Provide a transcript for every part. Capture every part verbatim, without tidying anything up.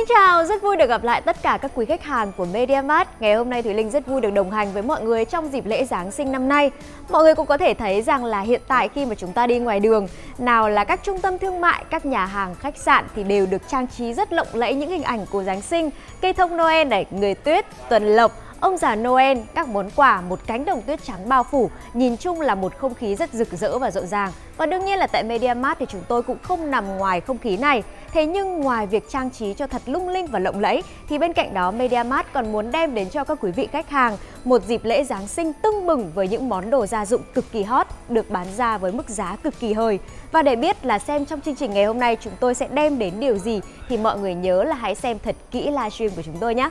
Xin chào, rất vui được gặp lại tất cả các quý khách hàng của MediaMart. Ngày hôm nay Thùy Linh rất vui được đồng hành với mọi người trong dịp lễ Giáng sinh năm nay. Mọi người cũng có thể thấy rằng là hiện tại khi mà chúng ta đi ngoài đường, nào là các trung tâm thương mại, các nhà hàng, khách sạn thì đều được trang trí rất lộng lẫy những hình ảnh của Giáng sinh, cây thông Noel này, người tuyết, tuần lộc, ông già Noel, các món quà, một cánh đồng tuyết trắng bao phủ. Nhìn chung là một không khí rất rực rỡ và rộn ràng. Và đương nhiên là tại MediaMart thì chúng tôi cũng không nằm ngoài không khí này. Thế nhưng ngoài việc trang trí cho thật lung linh và lộng lẫy thì bên cạnh đó MediaMart còn muốn đem đến cho các quý vị khách hàng một dịp lễ Giáng sinh tưng bừng với những món đồ gia dụng cực kỳ hot được bán ra với mức giá cực kỳ hời. Và để biết là xem trong chương trình ngày hôm nay chúng tôi sẽ đem đến điều gì thì mọi người nhớ là hãy xem thật kỹ livestream của chúng tôi nhé.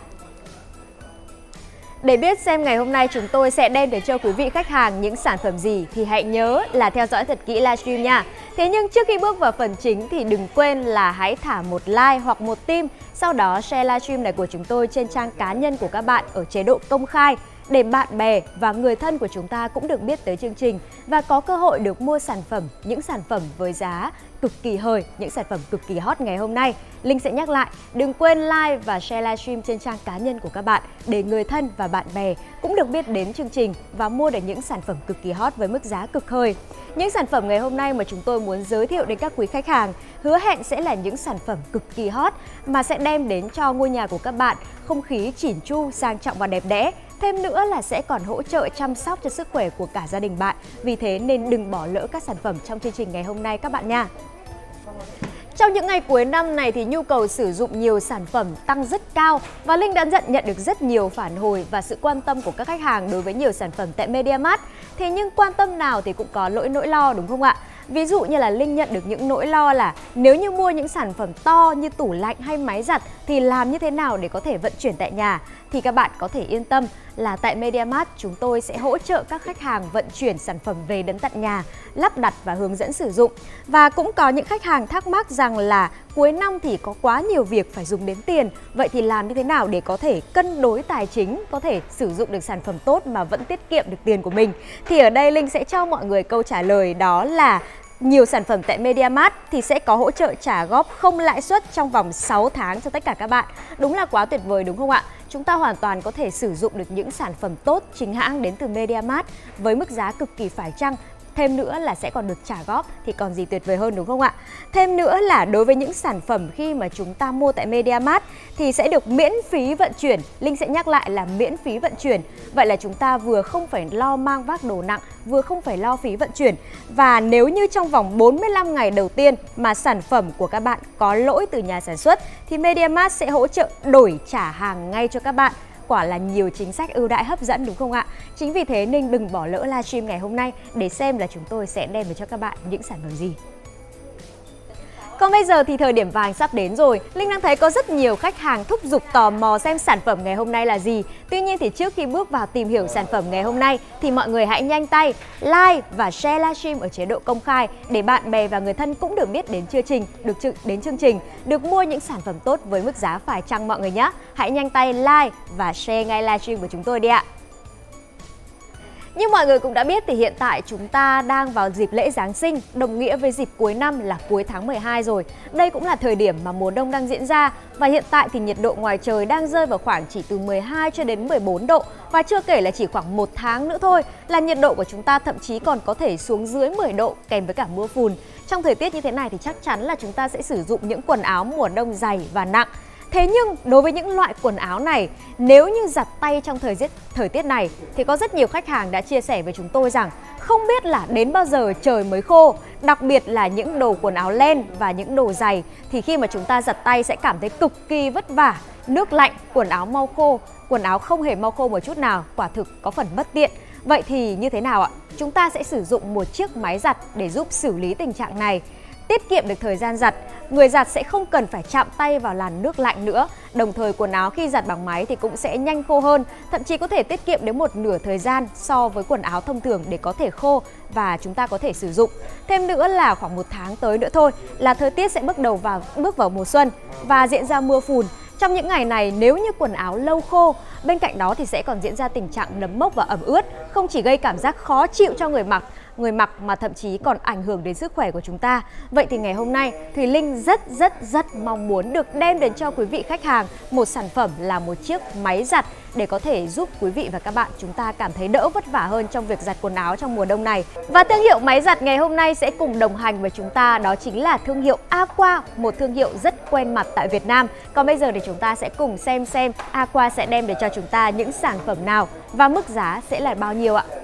Để biết xem ngày hôm nay chúng tôi sẽ đem đến cho quý vị khách hàng những sản phẩm gì thì hãy nhớ là theo dõi thật kỹ livestream nha. Thế nhưng trước khi bước vào phần chính thì đừng quên là hãy thả một like hoặc một tim, sau đó share livestream này của chúng tôi trên trang cá nhân của các bạn ở chế độ công khai để bạn bè và người thân của chúng ta cũng được biết tới chương trình và có cơ hội được mua sản phẩm, những sản phẩm với giá cực kỳ hời, những sản phẩm cực kỳ hot ngày hôm nay. Linh sẽ nhắc lại, đừng quên like và share livestream trên trang cá nhân của các bạn để người thân và bạn bè cũng được biết đến chương trình và mua được những sản phẩm cực kỳ hot với mức giá cực hời. Những sản phẩm ngày hôm nay mà chúng tôi muốn giới thiệu đến các quý khách hàng hứa hẹn sẽ là những sản phẩm cực kỳ hot mà sẽ đem đến cho ngôi nhà của các bạn không khí chỉn chu, sang trọng và đẹp đẽ. Thêm nữa là sẽ còn hỗ trợ chăm sóc cho sức khỏe của cả gia đình bạn. Vì thế nên đừng bỏ lỡ các sản phẩm trong chương trình ngày hôm nay các bạn nha. Trong những ngày cuối năm này thì nhu cầu sử dụng nhiều sản phẩm tăng rất cao và Linh đã nhận nhận được rất nhiều phản hồi và sự quan tâm của các khách hàng đối với nhiều sản phẩm tại MediaMart. Thế nhưng quan tâm nào thì cũng có lỗi nỗi lo đúng không ạ? Ví dụ như là Linh nhận được những nỗi lo là nếu như mua những sản phẩm to như tủ lạnh hay máy giặt thì làm như thế nào để có thể vận chuyển tại nhà. Thì các bạn có thể yên tâm là tại MediaMart chúng tôi sẽ hỗ trợ các khách hàng vận chuyển sản phẩm về đến tận nhà, lắp đặt và hướng dẫn sử dụng. Và cũng có những khách hàng thắc mắc rằng là cuối năm thì có quá nhiều việc phải dùng đến tiền. Vậy thì làm như thế nào để có thể cân đối tài chính, có thể sử dụng được sản phẩm tốt mà vẫn tiết kiệm được tiền của mình? Thì ở đây Linh sẽ cho mọi người câu trả lời đó là nhiều sản phẩm tại MediaMart thì sẽ có hỗ trợ trả góp không lãi suất trong vòng sáu tháng cho tất cả các bạn. Đúng là quá tuyệt vời đúng không ạ? Chúng ta hoàn toàn có thể sử dụng được những sản phẩm tốt chính hãng đến từ MediaMart với mức giá cực kỳ phải chăng. Thêm nữa là sẽ còn được trả góp thì còn gì tuyệt vời hơn đúng không ạ? Thêm nữa là đối với những sản phẩm khi mà chúng ta mua tại MediaMart thì sẽ được miễn phí vận chuyển. Linh sẽ nhắc lại là miễn phí vận chuyển. Vậy là chúng ta vừa không phải lo mang vác đồ nặng, vừa không phải lo phí vận chuyển. Và nếu như trong vòng bốn mươi lăm ngày đầu tiên mà sản phẩm của các bạn có lỗi từ nhà sản xuất thì MediaMart sẽ hỗ trợ đổi trả hàng ngay cho các bạn. Quả là nhiều chính sách ưu đãi hấp dẫn đúng không ạ? Chính vì thế nên đừng bỏ lỡ livestream ngày hôm nay để xem là chúng tôi sẽ đem đến cho các bạn những sản phẩm gì. Còn bây giờ thì thời điểm vàng sắp đến rồi. Linh đang thấy có rất nhiều khách hàng thúc giục tò mò xem sản phẩm ngày hôm nay là gì. Tuy nhiên thì trước khi bước vào tìm hiểu sản phẩm ngày hôm nay thì mọi người hãy nhanh tay like và share livestream ở chế độ công khai để bạn bè và người thân cũng được biết đến chương trình, được đến chương trình, được mua những sản phẩm tốt với mức giá phải chăng mọi người nhé. Hãy nhanh tay like và share ngay livestream của chúng tôi đi ạ. Như mọi người cũng đã biết thì hiện tại chúng ta đang vào dịp lễ Giáng sinh, đồng nghĩa với dịp cuối năm là cuối tháng mười hai rồi. Đây cũng là thời điểm mà mùa đông đang diễn ra và hiện tại thì nhiệt độ ngoài trời đang rơi vào khoảng chỉ từ mười hai cho đến mười bốn độ. Và chưa kể là chỉ khoảng một tháng nữa thôi là nhiệt độ của chúng ta thậm chí còn có thể xuống dưới mười độ kèm với cả mưa phùn. Trong thời tiết như thế này thì chắc chắn là chúng ta sẽ sử dụng những quần áo mùa đông dày và nặng. Thế nhưng đối với những loại quần áo này, nếu như giặt tay trong thời tiết, thời tiết này thì có rất nhiều khách hàng đã chia sẻ với chúng tôi rằng không biết là đến bao giờ trời mới khô. Đặc biệt là những đồ quần áo len và những đồ giày thì khi mà chúng ta giặt tay sẽ cảm thấy cực kỳ vất vả. Nước lạnh, quần áo mau khô, quần áo không hề mau khô một chút nào, quả thực có phần bất tiện. Vậy thì như thế nào ạ? Chúng ta sẽ sử dụng một chiếc máy giặt để giúp xử lý tình trạng này. Tiết kiệm được thời gian giặt, người giặt sẽ không cần phải chạm tay vào làn nước lạnh nữa. Đồng thời quần áo khi giặt bằng máy thì cũng sẽ nhanh khô hơn, thậm chí có thể tiết kiệm đến một nửa thời gian so với quần áo thông thường để có thể khô và chúng ta có thể sử dụng. Thêm nữa là khoảng một tháng tới nữa thôi là thời tiết sẽ bước đầu vào bước vào mùa xuân và diễn ra mưa phùn. Trong những ngày này nếu như quần áo lâu khô, bên cạnh đó thì sẽ còn diễn ra tình trạng nấm mốc và ẩm ướt, không chỉ gây cảm giác khó chịu cho người mặc người mặc mà thậm chí còn ảnh hưởng đến sức khỏe của chúng ta. Vậy thì ngày hôm nay Thùy Linh rất rất rất mong muốn được đem đến cho quý vị khách hàng một sản phẩm là một chiếc máy giặt để có thể giúp quý vị và các bạn chúng ta cảm thấy đỡ vất vả hơn trong việc giặt quần áo trong mùa đông này. Và thương hiệu máy giặt ngày hôm nay sẽ cùng đồng hành với chúng ta, đó chính là thương hiệu Aqua, một thương hiệu rất quen mặt tại Việt Nam. Còn bây giờ thì chúng ta sẽ cùng xem xem Aqua sẽ đem đến cho chúng ta những sản phẩm nào và mức giá sẽ là bao nhiêu ạ.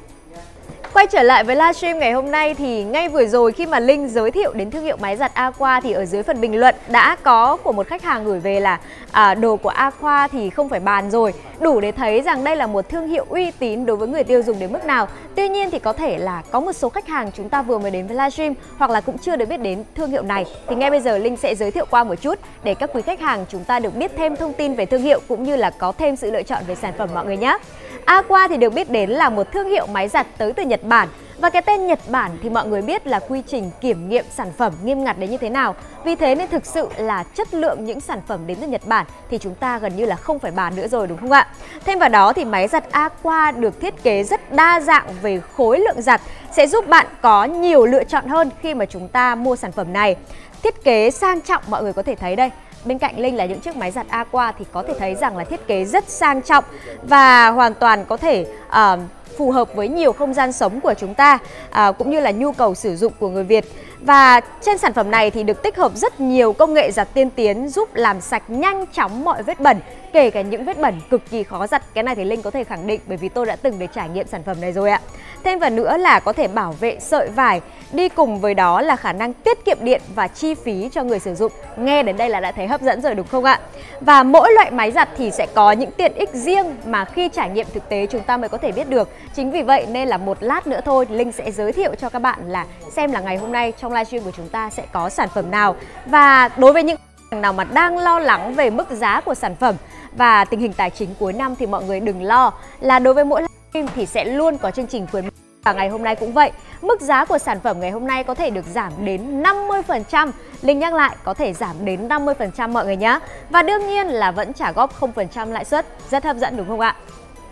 Quay trở lại với livestream ngày hôm nay thì ngay vừa rồi khi mà Linh giới thiệu đến thương hiệu máy giặt Aqua thì ở dưới phần bình luận đã có của một khách hàng gửi về là à, đồ của Aqua thì không phải bàn rồi. Đủ để thấy rằng đây là một thương hiệu uy tín đối với người tiêu dùng đến mức nào. Tuy nhiên thì có thể là có một số khách hàng chúng ta vừa mới đến với livestream hoặc là cũng chưa được biết đến thương hiệu này. Thì ngay bây giờ Linh sẽ giới thiệu qua một chút để các quý khách hàng chúng ta được biết thêm thông tin về thương hiệu cũng như là có thêm sự lựa chọn về sản phẩm mọi người nhé. Aqua thì được biết đến là một thương hiệu máy giặt tới từ Nhật Bản. Và cái tên Nhật Bản thì mọi người biết là quy trình kiểm nghiệm sản phẩm nghiêm ngặt đến như thế nào. Vì thế nên thực sự là chất lượng những sản phẩm đến từ Nhật Bản thì chúng ta gần như là không phải bàn nữa rồi, đúng không ạ? Thêm vào đó thì máy giặt Aqua được thiết kế rất đa dạng về khối lượng giặt, sẽ giúp bạn có nhiều lựa chọn hơn khi mà chúng ta mua sản phẩm này. Thiết kế sang trọng, mọi người có thể thấy đây. Bên cạnh Linh là những chiếc máy giặt Aqua thì có thể thấy rằng là thiết kế rất sang trọng và hoàn toàn có thể uh, phù hợp với nhiều không gian sống của chúng ta, à, cũng như là nhu cầu sử dụng của người Việt. Và trên sản phẩm này thì được tích hợp rất nhiều công nghệ giặt tiên tiến giúp làm sạch nhanh chóng mọi vết bẩn, kể cả những vết bẩn cực kỳ khó giặt. Cái này thì Linh có thể khẳng định bởi vì tôi đã từng để trải nghiệm sản phẩm này rồi ạ. Thêm vào nữa là có thể bảo vệ sợi vải, đi cùng với đó là khả năng tiết kiệm điện và chi phí cho người sử dụng. Nghe đến đây là đã thấy hấp dẫn rồi đúng không ạ? Và mỗi loại máy giặt thì sẽ có những tiện ích riêng mà khi trải nghiệm thực tế chúng ta mới có thể biết được. Chính vì vậy nên là một lát nữa thôi Linh sẽ giới thiệu cho các bạn là xem là ngày hôm nay trong livestream của chúng ta sẽ có sản phẩm nào. Và đối với những khách nào mà đang lo lắng về mức giá của sản phẩm và tình hình tài chính cuối năm thì mọi người đừng lo, là đối với mỗi livestream thì sẽ luôn có chương trình khuyến mãi. Và ngày hôm nay cũng vậy, mức giá của sản phẩm ngày hôm nay có thể được giảm đến năm mươi phần trăm. Linh nhắc lại, có thể giảm đến năm mươi phần trăm mọi người nhé. Và đương nhiên là vẫn trả góp không phần trăm lãi suất, rất hấp dẫn đúng không ạ?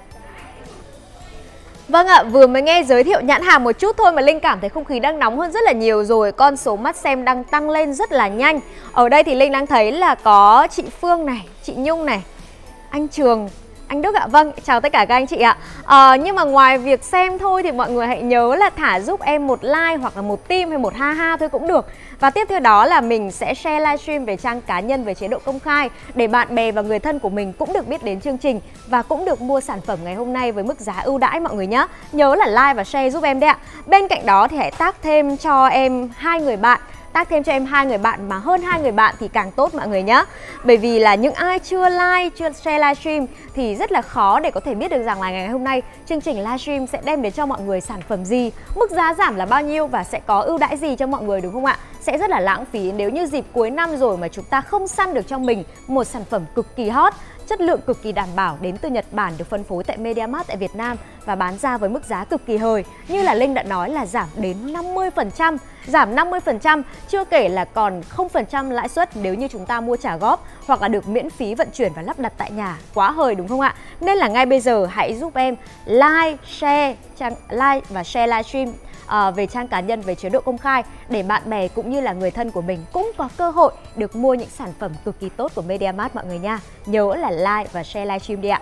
Vâng ạ, vừa mới nghe giới thiệu nhãn hàng một chút thôi mà Linh cảm thấy không khí đang nóng hơn rất là nhiều rồi. Con số mắt xem đang tăng lên rất là nhanh. Ở đây thì Linh đang thấy là có chị Phương này, chị Nhung này, anh Trường, anh Đức ạ. Vâng, chào tất cả các anh chị ạ. à, Nhưng mà ngoài việc xem thôi thì mọi người hãy nhớ là thả giúp em một like hoặc là một tim hay một ha ha thôi cũng được. Và tiếp theo đó là mình sẽ share livestream về trang cá nhân về chế độ công khai để bạn bè và người thân của mình cũng được biết đến chương trình và cũng được mua sản phẩm ngày hôm nay với mức giá ưu đãi mọi người nhé. Nhớ là like và share giúp em đấy ạ. Bên cạnh đó thì hãy tag thêm cho em hai người bạn. Tag thêm cho em hai người bạn mà hơn hai người bạn thì càng tốt mọi người nhé. Bởi vì là những ai chưa like, chưa share livestream thì rất là khó để có thể biết được rằng là ngày hôm nay chương trình livestream sẽ đem đến cho mọi người sản phẩm gì, mức giá giảm là bao nhiêu và sẽ có ưu đãi gì cho mọi người đúng không ạ? Sẽ rất là lãng phí nếu như dịp cuối năm rồi mà chúng ta không săn được cho mình một sản phẩm cực kỳ hot, chất lượng cực kỳ đảm bảo đến từ Nhật Bản, được phân phối tại MediaMarkt tại Việt Nam và bán ra với mức giá cực kỳ hời. Như là Linh đã nói là giảm đến năm mươi phần trăm, giảm năm mươi phần trăm, chưa kể là còn không phần trăm lãi suất nếu như chúng ta mua trả góp hoặc là được miễn phí vận chuyển và lắp đặt tại nhà. Quá hời đúng không ạ? Nên là ngay bây giờ hãy giúp em like, share, trang, like và share livestream À, về trang cá nhân, về chế độ công khai để bạn bè cũng như là người thân của mình cũng có cơ hội được mua những sản phẩm cực kỳ tốt của MediaMarkt mọi người nha. Nhớ là like và share livestream đi ạ.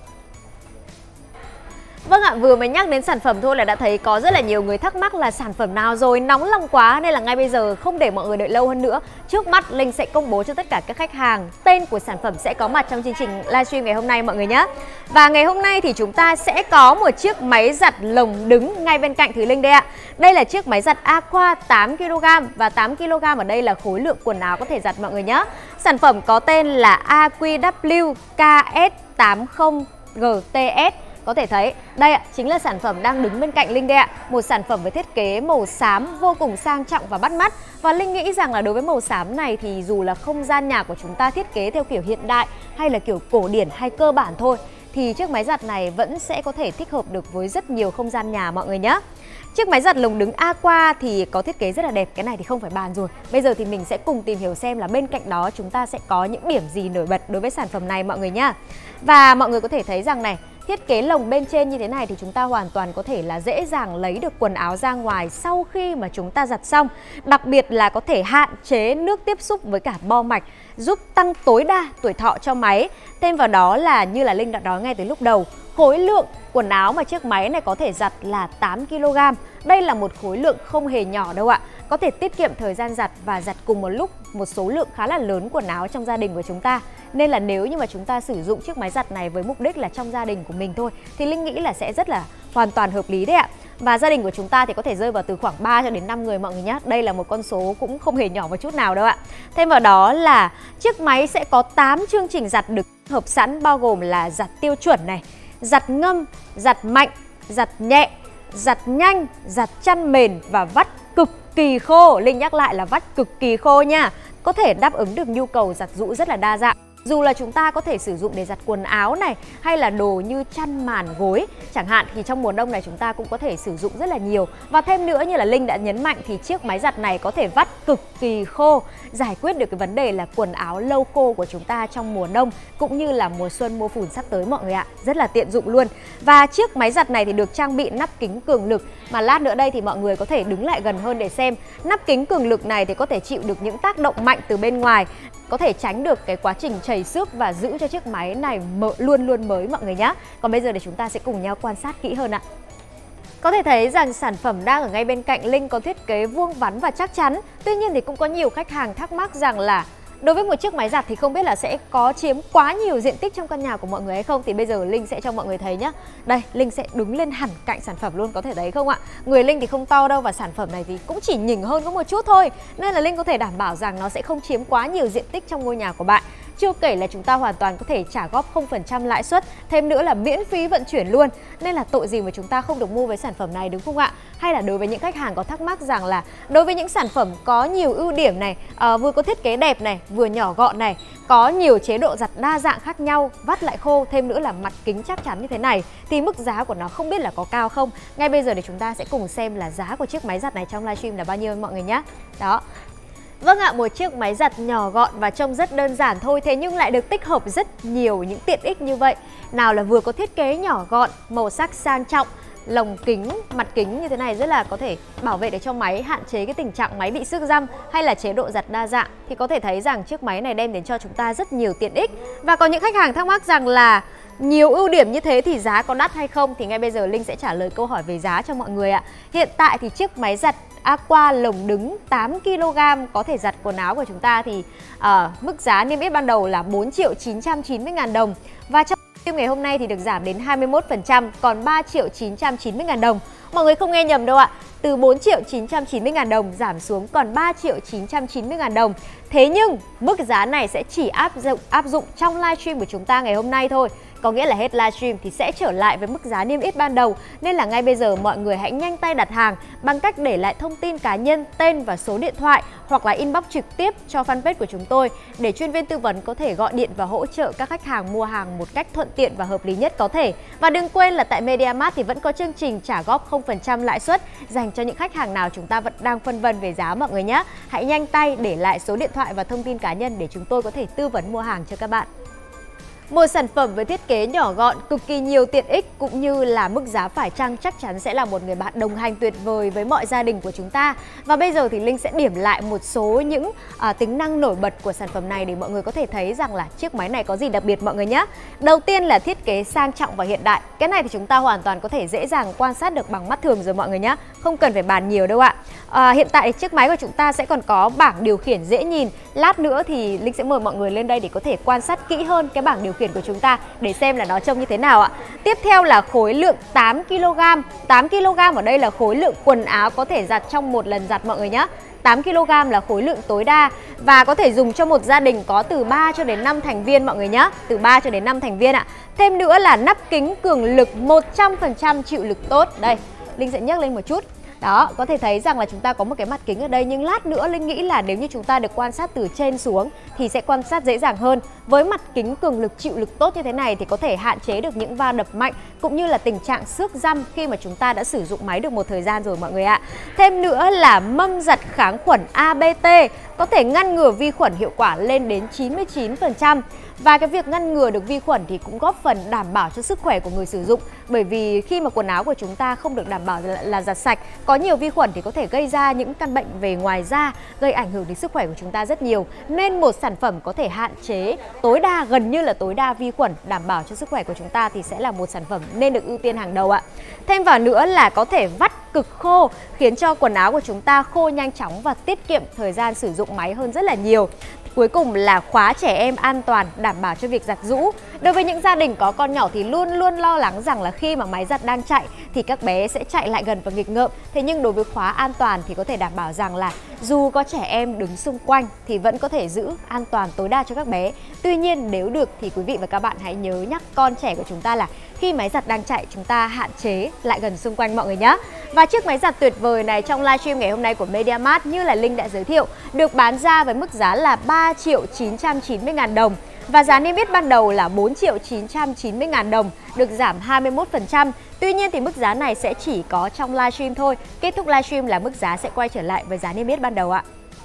Vâng ạ, vừa mới nhắc đến sản phẩm thôi là đã thấy có rất là nhiều người thắc mắc là sản phẩm nào rồi, nóng lòng quá, nên là ngay bây giờ không để mọi người đợi lâu hơn nữa. Trước mắt Linh sẽ công bố cho tất cả các khách hàng tên của sản phẩm sẽ có mặt trong chương trình livestream ngày hôm nay mọi người nhé. Và ngày hôm nay thì chúng ta sẽ có một chiếc máy giặt lồng đứng ngay bên cạnh Thùy Linh đây ạ. Đây là chiếc máy giặt Aqua tám ki lô gam và tám ki lô gam ở đây là khối lượng quần áo có thể giặt mọi người nhé. Sản phẩm có tên là a quy vê ca ét tám mươi giê tê ét. Có thể thấy, đây ạ, chính là sản phẩm đang đứng bên cạnh Linh đây ạ. Một sản phẩm với thiết kế màu xám vô cùng sang trọng và bắt mắt. Và Linh nghĩ rằng là đối với màu xám này thì dù là không gian nhà của chúng ta thiết kế theo kiểu hiện đại hay là kiểu cổ điển hay cơ bản thôi, thì chiếc máy giặt này vẫn sẽ có thể thích hợp được với rất nhiều không gian nhà mọi người nhé. Chiếc máy giặt lồng đứng Aqua thì có thiết kế rất là đẹp, cái này thì không phải bàn rồi. Bây giờ thì mình sẽ cùng tìm hiểu xem là bên cạnh đó chúng ta sẽ có những điểm gì nổi bật đối với sản phẩm này mọi người nhá. Và mọi người có thể thấy rằng này, Thiết kế lồng bên trên như thế này thì chúng ta hoàn toàn có thể là dễ dàng lấy được quần áo ra ngoài sau khi mà chúng ta giặt xong. Đặc biệt là có thể hạn chế nước tiếp xúc với cả bo mạch, giúp tăng tối đa tuổi thọ cho máy. Thêm vào đó là như là Linh đã nói ngay từ lúc đầu, khối lượng quần áo mà chiếc máy này có thể giặt là tám ki lô gam. Đây là một khối lượng không hề nhỏ đâu ạ. Có thể tiết kiệm thời gian giặt và giặt cùng một lúc một số lượng khá là lớn quần áo trong gia đình của chúng ta. Nên là nếu như mà chúng ta sử dụng chiếc máy giặt này với mục đích là trong gia đình của mình thôi thì Linh nghĩ là sẽ rất là hoàn toàn hợp lý đấy ạ. Và gia đình của chúng ta thì có thể rơi vào từ khoảng ba cho đến năm người mọi người nhé. Đây là một con số cũng không hề nhỏ một chút nào đâu ạ. Thêm vào đó là chiếc máy sẽ có tám chương trình giặt được hợp sẵn, bao gồm là giặt tiêu chuẩn này, giặt ngâm, giặt mạnh, giặt nhẹ, giặt nhanh, giặt chăn mền và vắt cực kỳ khô. Linh nhắc lại là vắt cực kỳ khô nha. Có thể đáp ứng được nhu cầu giặt giũ rất là đa dạng. Dù là chúng ta có thể sử dụng để giặt quần áo này, hay là đồ như chăn màn gối chẳng hạn, thì trong mùa đông này chúng ta cũng có thể sử dụng rất là nhiều. Và thêm nữa, như là Linh đã nhấn mạnh, thì chiếc máy giặt này có thể vắt cực kỳ khô, giải quyết được cái vấn đề là quần áo lâu khô của chúng ta trong mùa đông cũng như là mùa xuân mùa phùn sắp tới mọi người ạ. Rất là tiện dụng luôn. Và chiếc máy giặt này thì được trang bị nắp kính cường lực, mà lát nữa đây thì mọi người có thể đứng lại gần hơn để xem. Nắp kính cường lực này thì có thể chịu được những tác động mạnh từ bên ngoài, có thể tránh được cái quá trình chảy xước và giữ cho chiếc máy này mở luôn luôn mới mọi người nhé. Còn bây giờ để chúng ta sẽ cùng nhau quan sát kỹ hơn ạ. Có thể thấy rằng sản phẩm đang ở ngay bên cạnh Linh có thiết kế vuông vắn và chắc chắn. Tuy nhiên thì cũng có nhiều khách hàng thắc mắc rằng là đối với một chiếc máy giặt thì không biết là sẽ có chiếm quá nhiều diện tích trong căn nhà của mọi người hay không. Thì bây giờ Linh sẽ cho mọi người thấy nhé. Đây, Linh sẽ đứng lên hẳn cạnh sản phẩm luôn, có thể thấy không ạ? Người Linh thì không to đâu, và sản phẩm này thì cũng chỉ nhỉnh hơn có một chút thôi. Nên là Linh có thể đảm bảo rằng nó sẽ không chiếm quá nhiều diện tích trong ngôi nhà của bạn. Chưa kể là chúng ta hoàn toàn có thể trả góp không phần trăm lãi suất, thêm nữa là miễn phí vận chuyển luôn. Nên là tội gì mà chúng ta không được mua với sản phẩm này, đúng không ạ? Hay là đối với những khách hàng có thắc mắc rằng là đối với những sản phẩm có nhiều ưu điểm này, à, vừa có thiết kế đẹp này, vừa nhỏ gọn này, có nhiều chế độ giặt đa dạng khác nhau, vắt lại khô, thêm nữa là mặt kính chắc chắn như thế này, thì mức giá của nó không biết là có cao không? Ngay bây giờ thì chúng ta sẽ cùng xem là giá của chiếc máy giặt này trong livestream là bao nhiêu mọi người nhé. Đó. Vâng ạ, một chiếc máy giặt nhỏ gọn và trông rất đơn giản thôi, thế nhưng lại được tích hợp rất nhiều những tiện ích như vậy. Nào là vừa có thiết kế nhỏ gọn, màu sắc sang trọng, lồng kính, mặt kính như thế này rất là có thể bảo vệ để cho máy hạn chế cái tình trạng máy bị xước răm, hay là chế độ giặt đa dạng, thì có thể thấy rằng chiếc máy này đem đến cho chúng ta rất nhiều tiện ích. Và có những khách hàng thắc mắc rằng là nhiều ưu điểm như thế thì giá có đắt hay không, thì ngay bây giờ Linh sẽ trả lời câu hỏi về giá cho mọi người ạ. Hiện tại thì chiếc máy giặt Aqua lồng đứng tám ki lô gam có thể giặt quần áo của chúng ta thì uh, mức giá niêm yết ban đầu là bốn triệu chín trăm chín mươi ngàn đồng. Và trong ngày hôm nay thì được giảm đến hai mươi mốt phần trăm, còn ba triệu chín trăm chín mươi ngàn đồng. Mọi người không nghe nhầm đâu ạ. Từ bốn triệu chín trăm chín mươi ngàn đồng giảm xuống còn ba triệu chín trăm chín mươi ngàn đồng. Thế nhưng mức giá này sẽ chỉ áp dụng áp dụng trong livestream của chúng ta ngày hôm nay thôi. Có nghĩa là hết livestream thì sẽ trở lại với mức giá niêm yết ban đầu. Nên là ngay bây giờ mọi người hãy nhanh tay đặt hàng bằng cách để lại thông tin cá nhân, tên và số điện thoại, hoặc là inbox trực tiếp cho fanpage của chúng tôi để chuyên viên tư vấn có thể gọi điện và hỗ trợ các khách hàng mua hàng một cách thuận tiện và hợp lý nhất có thể. Và đừng quên là tại MediaMart thì vẫn có chương trình trả góp không phần trăm lãi suất dành cho những khách hàng nào chúng ta vẫn đang phân vân về giá mọi người nhé. Hãy nhanh tay để lại số điện thoại và thông tin cá nhân để chúng tôi có thể tư vấn mua hàng cho các bạn. Một sản phẩm với thiết kế nhỏ gọn, cực kỳ nhiều tiện ích cũng như là mức giá phải chăng chắc chắn sẽ là một người bạn đồng hành tuyệt vời với mọi gia đình của chúng ta. Và bây giờ thì Linh sẽ điểm lại một số những à, tính năng nổi bật của sản phẩm này để mọi người có thể thấy rằng là chiếc máy này có gì đặc biệt mọi người nhé. Đầu tiên là thiết kế sang trọng và hiện đại. Cái này thì chúng ta hoàn toàn có thể dễ dàng quan sát được bằng mắt thường rồi mọi người nhé. Không cần phải bàn nhiều đâu ạ. À, hiện tại chiếc máy của chúng ta sẽ còn có bảng điều khiển dễ nhìn. Lát nữa thì Linh sẽ mời mọi người lên đây để có thể quan sát kỹ hơn cái bảng điều khiển của chúng ta để xem là nó trông như thế nào ạ. Tiếp theo là khối lượng tám ki lô gam. tám ki lô gam ở đây là khối lượng quần áo có thể giặt trong một lần giặt mọi người nhé. tám ki lô gam là khối lượng tối đa và có thể dùng cho một gia đình có từ ba cho đến năm thành viên mọi người nhé. Từ ba cho đến năm thành viên ạ. Thêm nữa là nắp kính cường lực một trăm phần trăm chịu lực tốt. Đây, Linh sẽ nhắc lên một chút. Đó, có thể thấy rằng là chúng ta có một cái mặt kính ở đây, nhưng lát nữa Linh nghĩ là nếu như chúng ta được quan sát từ trên xuống thì sẽ quan sát dễ dàng hơn. Với mặt kính cường lực chịu lực tốt như thế này thì có thể hạn chế được những va đập mạnh cũng như là tình trạng xước răm khi mà chúng ta đã sử dụng máy được một thời gian rồi mọi người ạ. Thêm nữa là mâm giặt kháng khuẩn a bê tê có thể ngăn ngừa vi khuẩn hiệu quả lên đến chín mươi chín phần trăm. Và cái việc ngăn ngừa được vi khuẩn thì cũng góp phần đảm bảo cho sức khỏe của người sử dụng. Bởi vì khi mà quần áo của chúng ta không được đảm bảo là, là giặt sạch, có nhiều vi khuẩn thì có thể gây ra những căn bệnh về ngoài da, gây ảnh hưởng đến sức khỏe của chúng ta rất nhiều. Nên một sản phẩm có thể hạn chế tối đa, gần như là tối đa vi khuẩn, đảm bảo cho sức khỏe của chúng ta thì sẽ là một sản phẩm nên được ưu tiên hàng đầu ạ. Thêm vào nữa là có thể vắt cực khô, khiến cho quần áo của chúng ta khô nhanh chóng và tiết kiệm thời gian sử dụng máy hơn rất là nhiều. Cuối cùng là khóa trẻ em an toàn, đảm bảo cho việc giặt giũ. Đối với những gia đình có con nhỏ thì luôn luôn lo lắng rằng là khi mà máy giặt đang chạy thì các bé sẽ chạy lại gần và nghịch ngợm. Thế nhưng đối với khóa an toàn thì có thể đảm bảo rằng là dù có trẻ em đứng xung quanh thì vẫn có thể giữ an toàn tối đa cho các bé. Tuy nhiên nếu được thì quý vị và các bạn hãy nhớ nhắc con trẻ của chúng ta là khi máy giặt đang chạy chúng ta hạn chế lại gần xung quanh mọi người nhé. Và chiếc máy giặt tuyệt vời này trong livestream ngày hôm nay của MediaMart như là Linh đã giới thiệu được bán ra với mức giá là ba triệu chín trăm chín mươi ngàn đồng. Và giá niêm yết ban đầu là bốn triệu chín trăm chín mươi ngàn đồng, được giảm hai mươi mốt phần trăm. Tuy nhiên thì mức giá này sẽ chỉ có trong livestream thôi. Kết thúc livestream là mức giá sẽ quay trở lại với giá niêm yết ban đầu ạ.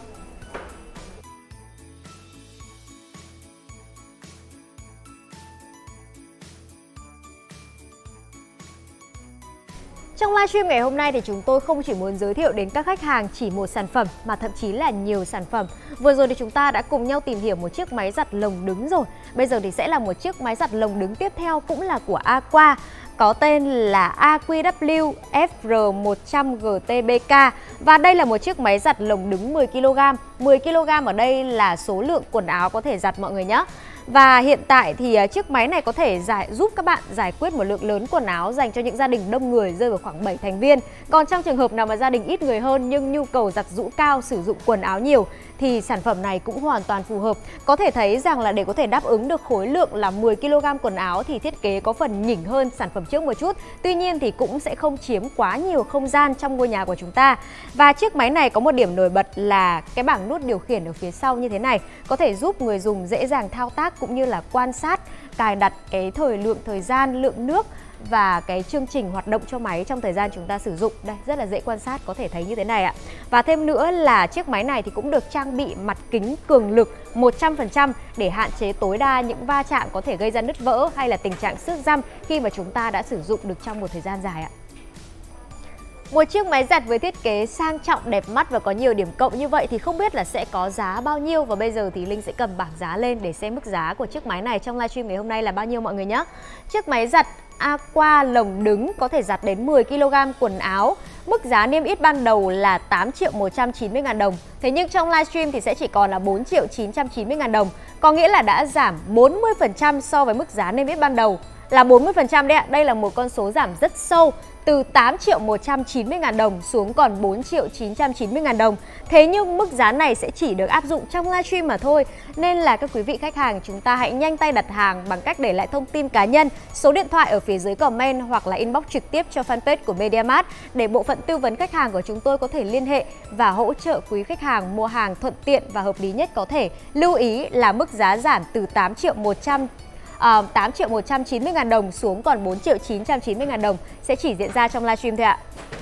Trong livestream ngày hôm nay thì chúng tôi không chỉ muốn giới thiệu đến các khách hàng chỉ một sản phẩm mà thậm chí là nhiều sản phẩm. Vừa rồi thì chúng ta đã cùng nhau tìm hiểu một chiếc máy giặt lồng đứng rồi. Bây giờ thì sẽ là một chiếc máy giặt lồng đứng tiếp theo cũng là của Aqua, có tên là a quy vê ép rờ một trăm G T B K. Và đây là một chiếc máy giặt lồng đứng mười ki lô gam. mười ki lô gam ở đây là số lượng quần áo có thể giặt mọi người nhé. Và hiện tại thì chiếc máy này có thể giải giúp các bạn giải quyết một lượng lớn quần áo dành cho những gia đình đông người, rơi vào khoảng bảy thành viên. Còn trong trường hợp nào mà gia đình ít người hơn nhưng nhu cầu giặt giũ cao, sử dụng quần áo nhiều thì sản phẩm này cũng hoàn toàn phù hợp. Có thể thấy rằng là để có thể đáp ứng được khối lượng là mười ki lô gam quần áo thì thiết kế có phần nhỉnh hơn sản phẩm trước một chút. Tuy nhiên thì cũng sẽ không chiếm quá nhiều không gian trong ngôi nhà của chúng ta. Và chiếc máy này có một điểm nổi bật là cái bảng nút điều khiển ở phía sau như thế này, có thể giúp người dùng dễ dàng thao tác cũng như là quan sát, cài đặt cái thời lượng thời gian, lượng nước và cái chương trình hoạt động cho máy trong thời gian chúng ta sử dụng. Đây, rất là dễ quan sát, có thể thấy như thế này ạ. Và thêm nữa là chiếc máy này thì cũng được trang bị mặt kính cường lực một trăm phần trăm để hạn chế tối đa những va chạm có thể gây ra nứt vỡ hay là tình trạng xước răm khi mà chúng ta đã sử dụng được trong một thời gian dài ạ. Một chiếc máy giặt với thiết kế sang trọng, đẹp mắt và có nhiều điểm cộng như vậy thì không biết là sẽ có giá bao nhiêu. Và bây giờ thì Linh sẽ cầm bảng giá lên để xem mức giá của chiếc máy này trong livestream ngày hôm nay là bao nhiêu mọi người nhé. Chiếc máy giặt Aqua lồng đứng có thể giặt đến mười ki lô gam quần áo. Mức giá niêm yết ban đầu là tám triệu một trăm chín mươi ngàn đồng. Thế nhưng trong livestream thì sẽ chỉ còn là bốn triệu chín trăm chín mươi ngàn đồng. Có nghĩa là đã giảm bốn mươi phần trăm so với mức giá niêm yết ban đầu. Là bốn mươi phần trăm đấy ạ. Đây là một con số giảm rất sâu, từ tám triệu một trăm chín mươi ngàn đồng xuống còn bốn triệu chín trăm chín mươi ngàn đồng. Thế nhưng mức giá này sẽ chỉ được áp dụng trong livestream mà thôi. Nên là các quý vị khách hàng chúng ta hãy nhanh tay đặt hàng bằng cách để lại thông tin cá nhân, số điện thoại ở phía dưới comment hoặc là inbox trực tiếp cho fanpage của MediaMart để bộ phận tư vấn khách hàng của chúng tôi có thể liên hệ và hỗ trợ quý khách hàng mua hàng thuận tiện và hợp lý nhất có thể. Lưu ý là mức giá giảm từ tám triệu một trăm À, tám triệu một trăm chín mươi ngàn đồng xuống còn bốn triệu chín trăm chín mươi ngàn đồng sẽ chỉ diễn ra trong livestream thôi ạ.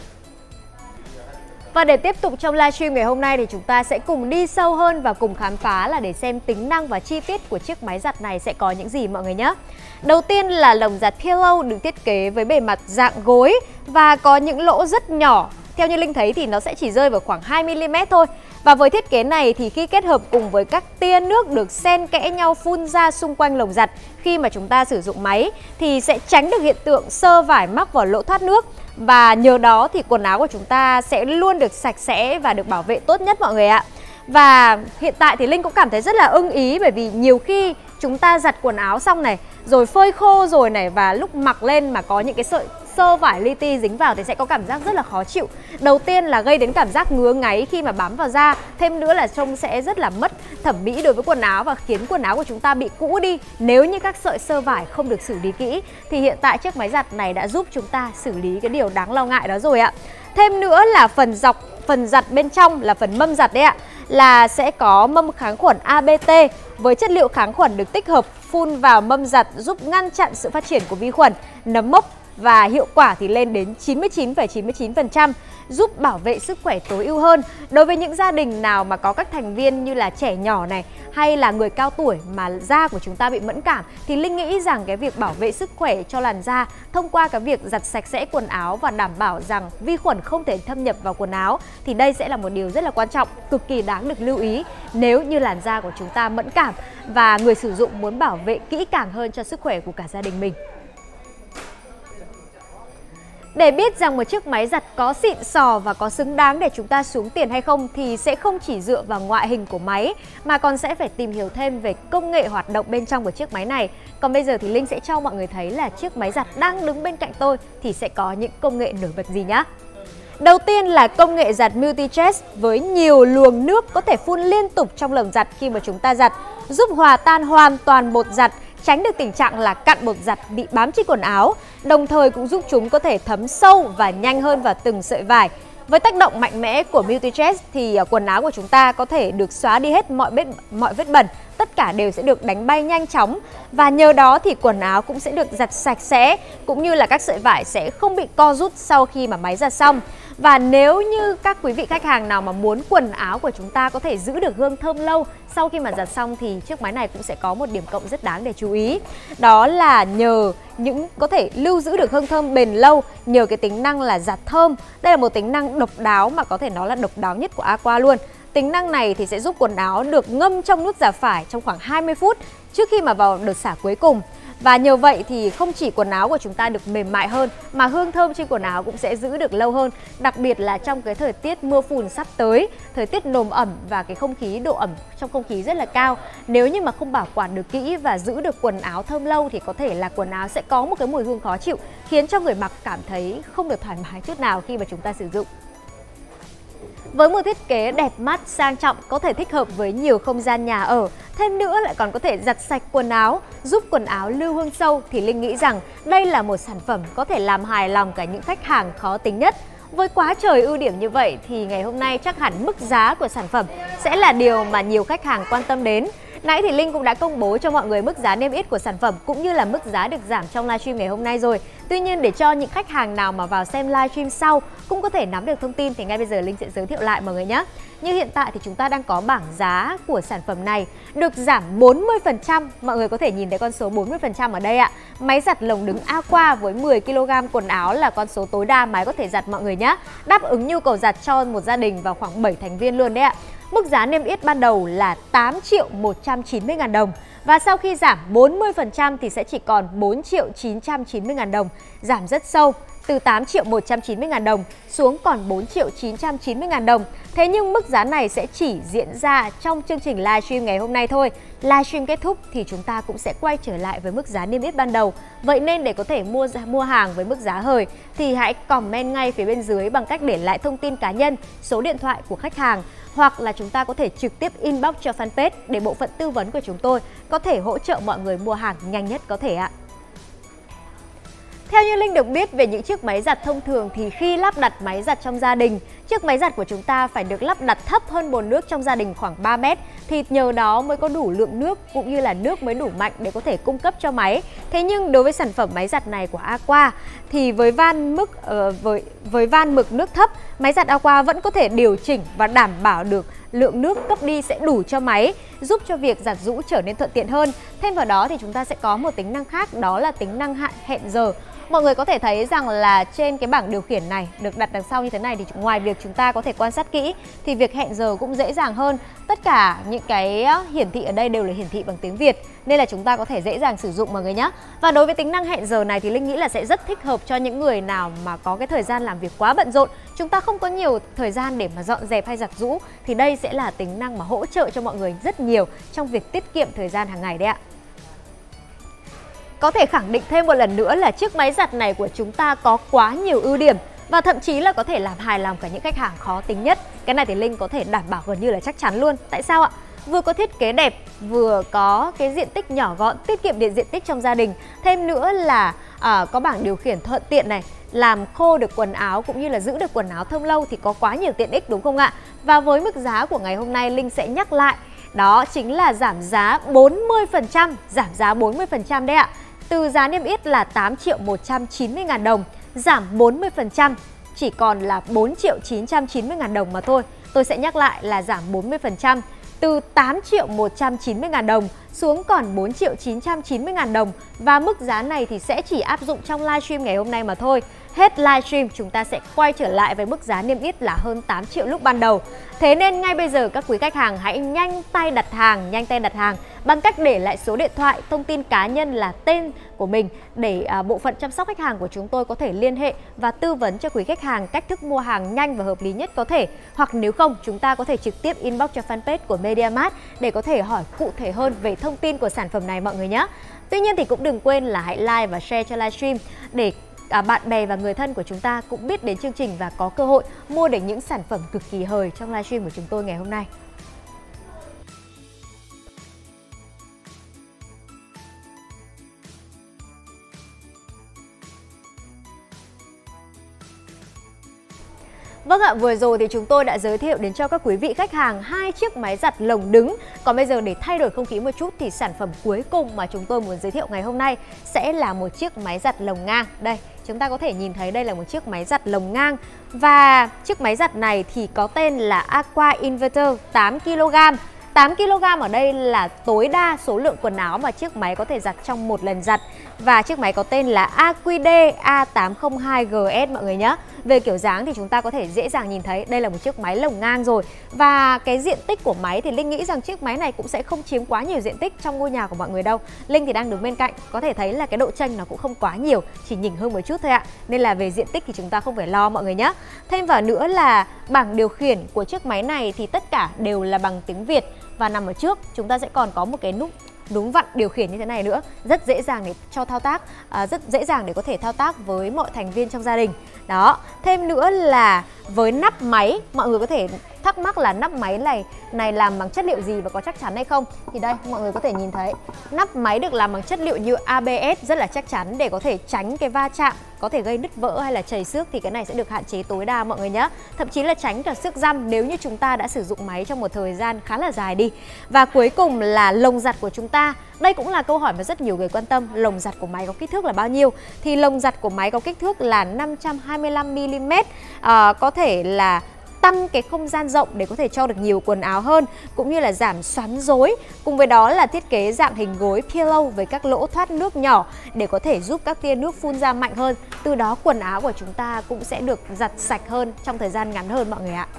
Và để tiếp tục trong livestream ngày hôm nay thì chúng ta sẽ cùng đi sâu hơn và cùng khám phá là để xem tính năng và chi tiết của chiếc máy giặt này sẽ có những gì mọi người nhé. Đầu tiên là lồng giặt pillow được thiết kế với bề mặt dạng gối và có những lỗ rất nhỏ. Theo như Linh thấy thì nó sẽ chỉ rơi vào khoảng hai mi li mét thôi. Và với thiết kế này thì khi kết hợp cùng với các tia nước được xen kẽ nhau phun ra xung quanh lồng giặt khi mà chúng ta sử dụng máy thì sẽ tránh được hiện tượng xơ vải mắc vào lỗ thoát nước. Và nhờ đó thì quần áo của chúng ta sẽ luôn được sạch sẽ và được bảo vệ tốt nhất mọi người ạ. Và hiện tại thì Linh cũng cảm thấy rất là ưng ý bởi vì nhiều khi chúng ta giặt quần áo xong này, rồi phơi khô rồi này và lúc mặc lên mà có những cái sợi xơ vải li ti dính vào thì sẽ có cảm giác rất là khó chịu. Đầu tiên là gây đến cảm giác ngứa ngáy khi mà bám vào da, thêm nữa là trông sẽ rất là mất thẩm mỹ đối với quần áo và khiến quần áo của chúng ta bị cũ đi nếu như các sợi xơ vải không được xử lý kỹ. Thì hiện tại chiếc máy giặt này đã giúp chúng ta xử lý cái điều đáng lo ngại đó rồi ạ. Thêm nữa là phần dọc, phần giặt bên trong là phần mâm giặt đấy ạ, là sẽ có mâm kháng khuẩn a bê tê với chất liệu kháng khuẩn được tích hợp phun vào mâm giặt giúp ngăn chặn sự phát triển của vi khuẩn, nấm mốc và hiệu quả thì lên đến chín mươi chín phẩy chín mươi chín phần trăm, giúp bảo vệ sức khỏe tối ưu hơn. Đối với những gia đình nào mà có các thành viên như là trẻ nhỏ này hay là người cao tuổi mà da của chúng ta bị mẫn cảm thì Linh nghĩ rằng cái việc bảo vệ sức khỏe cho làn da thông qua cái việc giặt sạch sẽ quần áo và đảm bảo rằng vi khuẩn không thể thâm nhập vào quần áo thì đây sẽ là một điều rất là quan trọng, cực kỳ đáng được lưu ý nếu như làn da của chúng ta mẫn cảm và người sử dụng muốn bảo vệ kỹ càng hơn cho sức khỏe của cả gia đình mình. Để biết rằng một chiếc máy giặt có xịn sò và có xứng đáng để chúng ta xuống tiền hay không thì sẽ không chỉ dựa vào ngoại hình của máy mà còn sẽ phải tìm hiểu thêm về công nghệ hoạt động bên trong của chiếc máy này. Còn bây giờ thì Linh sẽ cho mọi người thấy là chiếc máy giặt đang đứng bên cạnh tôi thì sẽ có những công nghệ nổi bật gì nhá. Đầu tiên là công nghệ giặt Multi-Jet với nhiều luồng nước có thể phun liên tục trong lồng giặt khi mà chúng ta giặt, giúp hòa tan hoàn toàn bột giặt, tránh được tình trạng là cặn bột giặt bị bám trên quần áo, đồng thời cũng giúp chúng có thể thấm sâu và nhanh hơn vào từng sợi vải. Với tác động mạnh mẽ của Multi-Jet thì quần áo của chúng ta có thể được xóa đi hết mọi vết, mọi vết bẩn, tất cả đều sẽ được đánh bay nhanh chóng và nhờ đó thì quần áo cũng sẽ được giặt sạch sẽ cũng như là các sợi vải sẽ không bị co rút sau khi mà máy giặt xong. Và nếu như các quý vị khách hàng nào mà muốn quần áo của chúng ta có thể giữ được hương thơm lâu sau khi mà giặt xong thì chiếc máy này cũng sẽ có một điểm cộng rất đáng để chú ý. Đó là nhờ những có thể lưu giữ được hương thơm bền lâu nhờ cái tính năng là giặt thơm. Đây là một tính năng độc đáo mà có thể nói là độc đáo nhất của Aqua luôn. Tính năng này thì sẽ giúp quần áo được ngâm trong nước giặt vải trong khoảng hai mươi phút trước khi mà vào đợt xả cuối cùng. Và nhờ vậy thì không chỉ quần áo của chúng ta được mềm mại hơn mà hương thơm trên quần áo cũng sẽ giữ được lâu hơn. Đặc biệt là trong cái thời tiết mưa phùn sắp tới, thời tiết nồm ẩm và cái không khí, độ ẩm trong không khí rất là cao. Nếu như mà không bảo quản được kỹ và giữ được quần áo thơm lâu thì có thể là quần áo sẽ có một cái mùi hương khó chịu, khiến cho người mặc cảm thấy không được thoải mái chút nào khi mà chúng ta sử dụng. Với một thiết kế đẹp mắt, sang trọng, có thể thích hợp với nhiều không gian nhà ở, thêm nữa lại còn có thể giặt sạch quần áo, giúp quần áo lưu hương sâu thì Linh nghĩ rằng đây là một sản phẩm có thể làm hài lòng cả những khách hàng khó tính nhất. Với quá trời ưu điểm như vậy thì ngày hôm nay chắc hẳn mức giá của sản phẩm sẽ là điều mà nhiều khách hàng quan tâm đến. Nãy thì Linh cũng đã công bố cho mọi người mức giá niêm yết của sản phẩm cũng như là mức giá được giảm trong livestream ngày hôm nay rồi. Tuy nhiên để cho những khách hàng nào mà vào xem livestream sau cũng có thể nắm được thông tin thì ngay bây giờ Linh sẽ giới thiệu lại mọi người nhé. Như hiện tại thì chúng ta đang có bảng giá của sản phẩm này được giảm bốn mươi phần trăm. Mọi người có thể nhìn thấy con số bốn mươi phần trăm ở đây ạ. Máy giặt lồng đứng Aqua với mười ki lô gam quần áo là con số tối đa máy có thể giặt mọi người nhé. Đáp ứng nhu cầu giặt cho một gia đình và khoảng bảy thành viên luôn đấy ạ. Mức giá niêm yết ban đầu là tám triệu một trăm chín mươi ngàn đồng và sau khi giảm bốn mươi phần trăm thì sẽ chỉ còn bốn triệu chín trăm chín mươi ngàn đồng, giảm rất sâu, từ tám triệu một trăm chín mươi ngàn đồng xuống còn bốn triệu chín trăm chín mươi ngàn đồng. Thế nhưng mức giá này sẽ chỉ diễn ra trong chương trình livestream ngày hôm nay thôi. Livestream kết thúc thì chúng ta cũng sẽ quay trở lại với mức giá niêm yết ban đầu. Vậy nên để có thể mua mua hàng với mức giá hời thì hãy comment ngay phía bên dưới bằng cách để lại thông tin cá nhân, số điện thoại của khách hàng, hoặc là chúng ta có thể trực tiếp inbox cho fanpage để bộ phận tư vấn của chúng tôi có thể hỗ trợ mọi người mua hàng nhanh nhất có thể ạ. Theo như Linh được biết về những chiếc máy giặt thông thường thì khi lắp đặt máy giặt trong gia đình, chiếc máy giặt của chúng ta phải được lắp đặt thấp hơn bồn nước trong gia đình khoảng ba mét thì nhờ đó mới có đủ lượng nước cũng như là nước mới đủ mạnh để có thể cung cấp cho máy. Thế nhưng đối với sản phẩm máy giặt này của Aqua thì với van mức uh, với với van mực nước thấp, máy giặt Aqua vẫn có thể điều chỉnh và đảm bảo được lượng nước cấp đi sẽ đủ cho máy, giúp cho việc giặt giũ trở nên thuận tiện hơn. Thêm vào đó thì chúng ta sẽ có một tính năng khác, đó là tính năng hạn hẹn giờ. Mọi người có thể thấy rằng là trên cái bảng điều khiển này được đặt đằng sau như thế này thì ngoài việc chúng ta có thể quan sát kỹ thì việc hẹn giờ cũng dễ dàng hơn. Tất cả những cái hiển thị ở đây đều là hiển thị bằng tiếng Việt nên là chúng ta có thể dễ dàng sử dụng mọi người nhé. Và đối với tính năng hẹn giờ này thì Linh nghĩ là sẽ rất thích hợp cho những người nào mà có cái thời gian làm việc quá bận rộn, chúng ta không có nhiều thời gian để mà dọn dẹp hay giặt giũ thì đây sẽ là tính năng mà hỗ trợ cho mọi người rất nhiều trong việc tiết kiệm thời gian hàng ngày đấy ạ. Có thể khẳng định thêm một lần nữa là chiếc máy giặt này của chúng ta có quá nhiều ưu điểm và thậm chí là có thể làm hài lòng cả những khách hàng khó tính nhất. Cái này thì Linh có thể đảm bảo gần như là chắc chắn luôn. Tại sao ạ? Vừa có thiết kế đẹp, vừa có cái diện tích nhỏ gọn, tiết kiệm điện diện tích trong gia đình. Thêm nữa là à, có bảng điều khiển thuận tiện này, làm khô được quần áo cũng như là giữ được quần áo thơm lâu thì có quá nhiều tiện ích đúng không ạ? Và với mức giá của ngày hôm nay Linh sẽ nhắc lại, đó chính là giảm giá bốn mươi phần trăm, giảm giá bốn mươi phần trăm đấy ạ. từ giá niêm yết là tám triệu một trăm chín mươi ngàn đồng, giảm bốn mươi phần trăm, chỉ còn là bốn triệu chín trăm chín mươi ngàn đồng mà thôi. Tôi sẽ nhắc lại là giảm bốn mươi phần trăm, từ tám triệu một trăm chín mươi ngàn đồng xuống còn bốn triệu chín trăm chín mươi ngàn đồng. Và mức giá này thì sẽ chỉ áp dụng trong livestream ngày hôm nay mà thôi. Hết livestream chúng ta sẽ quay trở lại với mức giá niêm yết là hơn tám triệu lúc ban đầu. Thế nên ngay bây giờ các quý khách hàng hãy nhanh tay đặt hàng, nhanh tay đặt hàng bằng cách để lại số điện thoại, thông tin cá nhân là tên của mình để à, bộ phận chăm sóc khách hàng của chúng tôi có thể liên hệ và tư vấn cho quý khách hàng cách thức mua hàng nhanh và hợp lý nhất có thể. Hoặc nếu không, chúng ta có thể trực tiếp inbox cho fanpage của MediaMart để có thể hỏi cụ thể hơn về thông tin của sản phẩm này mọi người nhé. Tuy nhiên thì cũng đừng quên là hãy like và share cho livestream để cả bạn bè và người thân của chúng ta cũng biết đến chương trình và có cơ hội mua được những sản phẩm cực kỳ hời trong livestream của chúng tôi ngày hôm nay. Vâng ạ, vừa rồi thì chúng tôi đã giới thiệu đến cho các quý vị khách hàng hai chiếc máy giặt lồng đứng. Còn bây giờ để thay đổi không khí một chút thì sản phẩm cuối cùng mà chúng tôi muốn giới thiệu ngày hôm nay sẽ là một chiếc máy giặt lồng ngang. Đây, chúng ta có thể nhìn thấy đây là một chiếc máy giặt lồng ngang. Và chiếc máy giặt này thì có tên là Aqua Inverter tám ki lô gam. tám ki lô gam ở đây là tối đa số lượng quần áo mà chiếc máy có thể giặt trong một lần giặt. Và chiếc máy có tên là Aquide A tám không hai G S mọi người nhé. Về kiểu dáng thì chúng ta có thể dễ dàng nhìn thấy đây là một chiếc máy lồng ngang rồi. Và cái diện tích của máy thì Linh nghĩ rằng chiếc máy này cũng sẽ không chiếm quá nhiều diện tích trong ngôi nhà của mọi người đâu. Linh thì đang đứng bên cạnh, có thể thấy là cái độ chênh nó cũng không quá nhiều, chỉ nhỉnh hơn một chút thôi ạ. Nên là về diện tích thì chúng ta không phải lo mọi người nhé. Thêm vào nữa là bảng điều khiển của chiếc máy này thì tất cả đều là bằng tiếng Việt. Và nằm ở trước chúng ta sẽ còn có một cái nút đúng vặn điều khiển như thế này nữa, rất dễ dàng để cho thao tác, à, rất dễ dàng để có thể thao tác với mọi thành viên trong gia đình. Đó, thêm nữa là với nắp máy, mọi người có thể thắc mắc là nắp máy này này làm bằng chất liệu gì và có chắc chắn hay không. Thì đây, mọi người có thể nhìn thấy nắp máy được làm bằng chất liệu nhựa A B S rất là chắc chắn để có thể tránh cái va chạm, có thể gây nứt vỡ hay là chảy xước thì cái này sẽ được hạn chế tối đa mọi người nhé. Thậm chí là tránh cả xước răm nếu như chúng ta đã sử dụng máy trong một thời gian khá là dài đi. Và cuối cùng là lồng giặt của chúng ta. Đây cũng là câu hỏi mà rất nhiều người quan tâm, lồng giặt của máy có kích thước là bao nhiêu? Thì lồng giặt của máy có kích thước là năm trăm hai mươi lăm mi li mét, à, có thể là tăng cái không gian rộng để có thể cho được nhiều quần áo hơn, cũng như là giảm xoắn rối. Cùng với đó là thiết kế dạng hình gối pillow với các lỗ thoát nước nhỏ để có thể giúp các tia nước phun ra mạnh hơn. Từ đó quần áo của chúng ta cũng sẽ được giặt sạch hơn trong thời gian ngắn hơn mọi người ạ.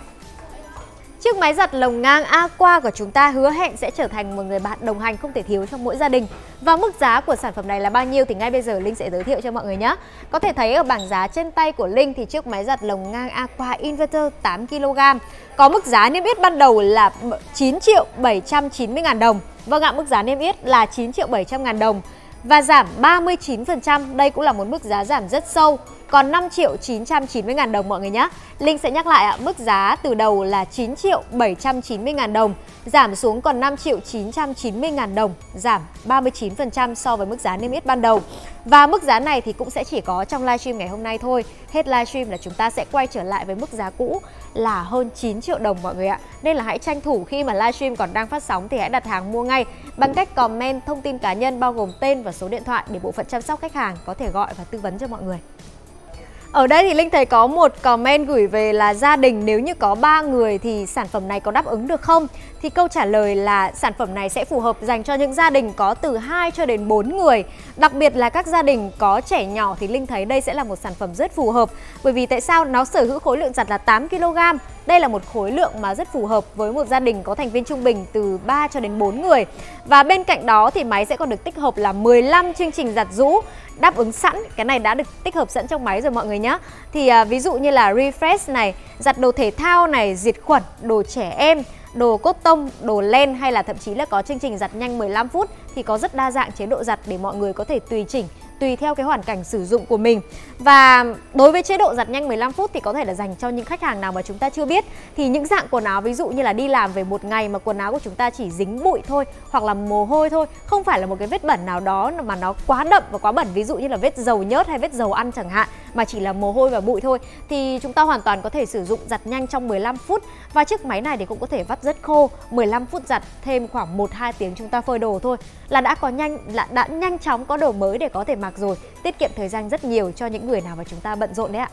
Chiếc máy giặt lồng ngang Aqua của chúng ta hứa hẹn sẽ trở thành một người bạn đồng hành không thể thiếu trong mỗi gia đình. Và mức giá của sản phẩm này là bao nhiêu thì ngay bây giờ Linh sẽ giới thiệu cho mọi người nhé. Có thể thấy ở bảng giá trên tay của Linh thì chiếc máy giặt lồng ngang Aqua Inverter tám ki lô gam có mức giá niêm yết ban đầu là chín triệu bảy trăm chín mươi ngàn đồng. Vâng ạ, mức giá niêm yết là chín triệu bảy trăm ngàn đồng và giảm ba mươi chín phần trăm. Đây cũng là một mức giá giảm rất sâu, còn năm triệu chín trăm chín mươi ngàn đồng mọi người nhé. Linh sẽ nhắc lại ạ, mức giá từ đầu là chín triệu bảy trăm chín mươi ngàn đồng, giảm xuống còn năm triệu chín trăm chín mươi ngàn đồng, giảm ba mươi chín phần trăm so với mức giá niêm yết ban đầu. Và mức giá này thì cũng sẽ chỉ có trong livestream ngày hôm nay thôi. Hết livestream là chúng ta sẽ quay trở lại với mức giá cũ là hơn chín triệu đồng mọi người ạ. Nên là hãy tranh thủ khi mà livestream còn đang phát sóng thì hãy đặt hàng mua ngay bằng cách comment thông tin cá nhân bao gồm tên và số điện thoại để bộ phận chăm sóc khách hàng có thể gọi và tư vấn cho mọi người. Ở đây thì Linh thấy có một comment gửi về là gia đình nếu như có ba người thì sản phẩm này có đáp ứng được không? Thì câu trả lời là sản phẩm này sẽ phù hợp dành cho những gia đình có từ hai cho đến bốn người. Đặc biệt là các gia đình có trẻ nhỏ thì Linh thấy đây sẽ là một sản phẩm rất phù hợp. Bởi vì tại sao? Nó sở hữu khối lượng giặt là tám ki lô gam. Đây là một khối lượng mà rất phù hợp với một gia đình có thành viên trung bình từ ba cho đến bốn người. Và bên cạnh đó thì máy sẽ còn được tích hợp là mười lăm chương trình giặt giũ đáp ứng sẵn. Cái này đã được tích hợp sẵn trong máy rồi mọi người nhé. Thì à, ví dụ như là refresh này, giặt đồ thể thao này, diệt khuẩn, đồ trẻ em, đồ cốt tông, đồ len hay là thậm chí là có chương trình giặt nhanh mười lăm phút thì có rất đa dạng chế độ giặt để mọi người có thể tùy chỉnh tùy theo cái hoàn cảnh sử dụng của mình. Và đối với chế độ giặt nhanh mười lăm phút thì có thể là dành cho những khách hàng nào mà chúng ta chưa biết. Thì những dạng quần áo ví dụ như là đi làm về một ngày mà quần áo của chúng ta chỉ dính bụi thôi, hoặc là mồ hôi thôi, không phải là một cái vết bẩn nào đó mà nó quá đậm và quá bẩn, ví dụ như là vết dầu nhớt hay vết dầu ăn chẳng hạn, mà chỉ là mồ hôi và bụi thôi, thì chúng ta hoàn toàn có thể sử dụng giặt nhanh trong mười lăm phút. Và chiếc máy này thì cũng có thể vắt rất khô, mười lăm phút giặt thêm khoảng một hai tiếng chúng ta phơi đồ thôi là đã có nhanh là đã nhanh chóng có đồ mới để có thể mặc rồi, tiết kiệm thời gian rất nhiều cho những người nào mà chúng ta bận rộn đấy ạ.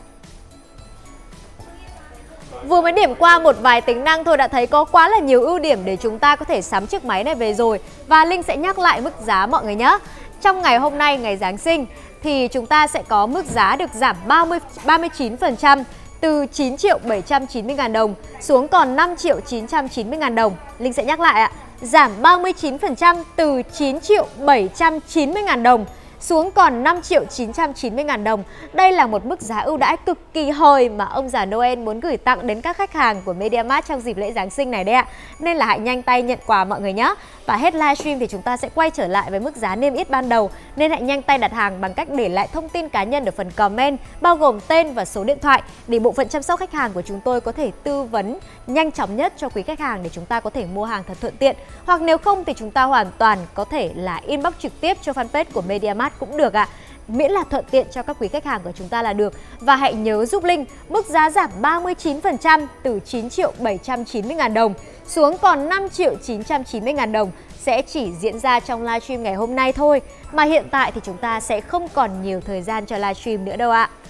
Vừa mới điểm qua một vài tính năng thôi đã thấy có quá là nhiều ưu điểm để chúng ta có thể sắm chiếc máy này về rồi. Và Linh sẽ nhắc lại mức giá mọi người nhé. Trong ngày hôm nay, ngày Giáng sinh, thì chúng ta sẽ có mức giá được giảm ba mươi, ba mươi chín phần trăm từ chín triệu bảy trăm chín mươi ngàn đồng xuống còn năm triệu chín trăm chín mươi ngàn đồng. Linh sẽ nhắc lại ạ. Giảm ba mươi chín phần trăm từ chín triệu bảy trăm chín mươi ngàn đồng xuống còn năm triệu chín trăm chín mươi ngàn đồng. Đây là một mức giá ưu đãi cực kỳ hời mà ông già Noel muốn gửi tặng đến các khách hàng của MediaMarkt trong dịp lễ Giáng sinh này đấy ạ. Nên là hãy nhanh tay nhận quà mọi người nhé. Và hết livestream thì chúng ta sẽ quay trở lại với mức giá niêm yết ban đầu. Nên hãy nhanh tay đặt hàng bằng cách để lại thông tin cá nhân ở phần comment, bao gồm tên và số điện thoại, để bộ phận chăm sóc khách hàng của chúng tôi có thể tư vấn nhanh chóng nhất cho quý khách hàng để chúng ta có thể mua hàng thật thuận tiện. Hoặc nếu không thì chúng ta hoàn toàn có thể là inbox trực tiếp cho fanpage của MediaMarkt cũng được ạ. Miễn là thuận tiện cho các quý khách hàng của chúng ta là được. Và hãy nhớ giúp Linh mức giá giảm ba mươi chín phần trăm từ chín triệu bảy trăm chín mươi ngàn đồng xuống còn năm triệu chín trăm chín mươi ngàn đồng sẽ chỉ diễn ra trong livestream ngày hôm nay thôi. Mà hiện tại thì chúng ta sẽ không còn nhiều thời gian cho livestream nữa đâu ạ.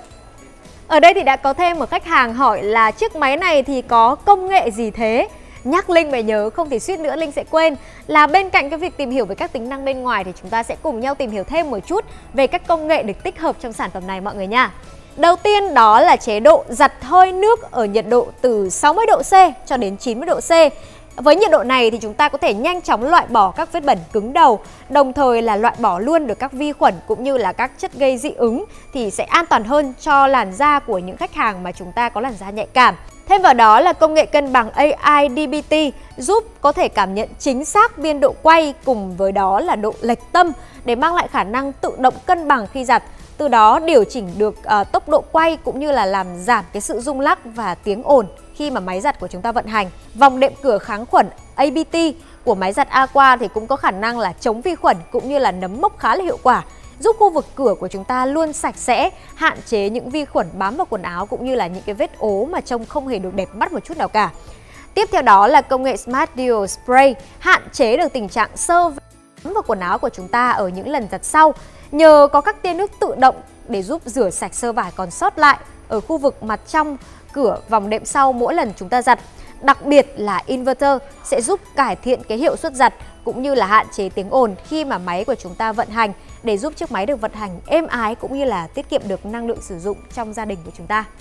Ở đây thì đã có thêm một khách hàng hỏi là chiếc máy này thì có công nghệ gì thế? Nhắc Linh phải nhớ, không thì suýt nữa Linh sẽ quên, là bên cạnh cái việc tìm hiểu về các tính năng bên ngoài thì chúng ta sẽ cùng nhau tìm hiểu thêm một chút về các công nghệ được tích hợp trong sản phẩm này mọi người nha. Đầu tiên đó là chế độ giặt hơi nước ở nhiệt độ từ sáu mươi độ C cho đến chín mươi độ C. Với nhiệt độ này thì chúng ta có thể nhanh chóng loại bỏ các vết bẩn cứng đầu, đồng thời là loại bỏ luôn được các vi khuẩn cũng như là các chất gây dị ứng, thì sẽ an toàn hơn cho làn da của những khách hàng mà chúng ta có làn da nhạy cảm. Thêm vào đó là công nghệ cân bằng a i D B T giúp có thể cảm nhận chính xác biên độ quay cùng với đó là độ lệch tâm để mang lại khả năng tự động cân bằng khi giặt. Từ đó điều chỉnh được uh, tốc độ quay cũng như là làm giảm cái sự rung lắc và tiếng ồn khi mà máy giặt của chúng ta vận hành. Vòng đệm cửa kháng khuẩn A B T của máy giặt Aqua thì cũng có khả năng là chống vi khuẩn cũng như là nấm mốc khá là hiệu quả, giúp khu vực cửa của chúng ta luôn sạch sẽ, hạn chế những vi khuẩn bám vào quần áo cũng như là những cái vết ố mà trông không hề được đẹp mắt một chút nào cả. Tiếp theo đó là công nghệ Smart Deal Spray, hạn chế được tình trạng xơ bám vào quần áo của chúng ta ở những lần giặt sau, nhờ có các tia nước tự động để giúp rửa sạch xơ vải còn sót lại ở khu vực mặt trong cửa vòng đệm sau mỗi lần chúng ta giặt. Đặc biệt là inverter sẽ giúp cải thiện cái hiệu suất giặt cũng như là hạn chế tiếng ồn khi mà máy của chúng ta vận hành, để giúp chiếc máy được vận hành êm ái cũng như là tiết kiệm được năng lượng sử dụng trong gia đình của chúng ta.